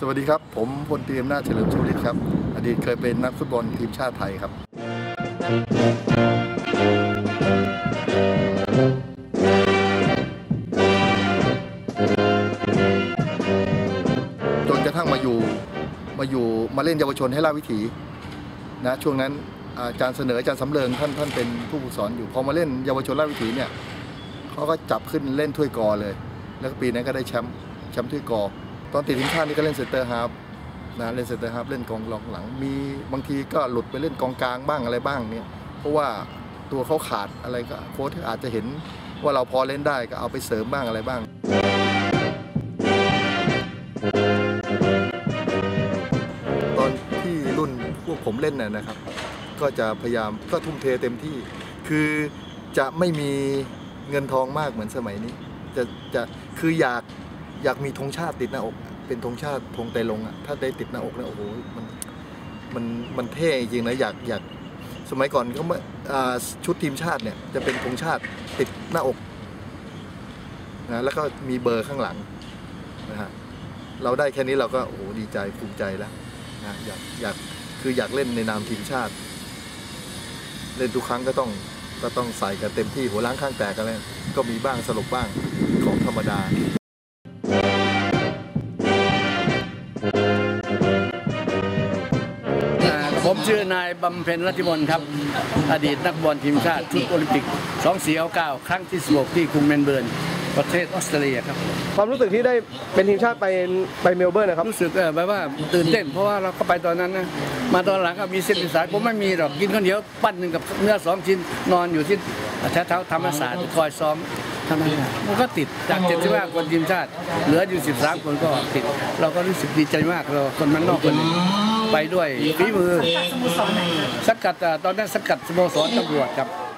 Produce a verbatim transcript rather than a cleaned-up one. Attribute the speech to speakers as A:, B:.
A: สวัสดีครับผมพลตรีอำนาจเฉลิมชูฤทธิ์ครับอดีตเคยเป็นนักฟุตบอลทีมชาติไทยครับจนกระทั่งมาอยู่มาอยู่มาเล่นเยาวชนให้ราชวิถีนะช่วงนั้นอาจารย์เสนออาจารย์สำเริงท่านท่านเป็นผู้ฝึกสอนอยู่พอมาเล่นเยาวชนราชวิถีเนี่ยเขาก็จับขึ้นเล่นถ้วยกอเลยแล้วปีนั้นก็ได้แชมป์แชมป์ถ้วยกอตอนติดทีมชาตินี่ก็เล่นเซนเตอร์ฮาล์ฟนะเล่นเซนเตอร์ฮาล์ฟเล่นกองหลังหลังมีบางทีก็หลุดไปเล่นกองกลางบ้างอะไรบ้างเนี่ยเพราะว่าตัวเขาขาดอะไรก็โค้ชอาจจะเห็นว่าเราพอเล่นได้ก็เอาไปเสริมบ้างอะไรบ้างตอนที่รุ่นพวกผมเล่นน่ะนะครับก็จะพยายามก็ทุ่มเทเต็มที่คือจะไม่มีเงินทองมากเหมือนสมัยนี้จะจะคืออยากอยากมีธงชาติติดหน้าอกเป็นธงชาติธงไตรรงค์อ่ะถ้าได้ติดหน้าอกนะโอ้โหมันมันมันเท่จริงนะอยากอยากสมัยก่อนเขาชุดทีมชาติเนี่ยจะเป็นธงชาติติดหน้าอกนะแล้วก็มีเบอร์ข้างหลังนะฮะเราได้แค่นี้เราก็โอ้โหดีใจภูมิใจแล้วนะอยากอยากคืออยากเล่นในนามทีมชาติเล่นทุกครั้งก็ต้องก็ต้องใส่กันเต็มที่หัวล้างข้างแตกกันเลยก็มีบ้างสลบบ้างของธรรมดา
B: ผมชื่อนายบำเพ็ญรัตติมนครับอดีตนักบอลทีมชาติชุดโอลิมปิกสองพันสี่ร้อยเก้าครั้งที่สิบหกที่กรุงเมลเบิร์นประเทศออสเตรเลียครับ
C: ความรู้สึกที่ได้เป็นทีมชาติไปไปเมลเบิร์นนะครับ
B: รู้สึกแบบว่าตื่นเต้นเพราะว่าเราก็ไปตอนนั้นนะมาตอนหลังก็มีเส้นสายผมไม่มีหรอกกินข้าวเหนียวปั้นหนึ่งกับเนื้อสองชิ้นนอนอยู่ที่แถวๆธรรมศาสตร์คอยซ้อมทำไมมันก็ติดจากเจ็ดสิบห้าคนทีมชาติเหลืออยู่สิบสามคนก็ติดเราก็รู้สึกดีใจมากเราคนมันนอกคนไปด้วยฝีมือสกัดตอนนั้นสกัดสโมสรตำรวจครับ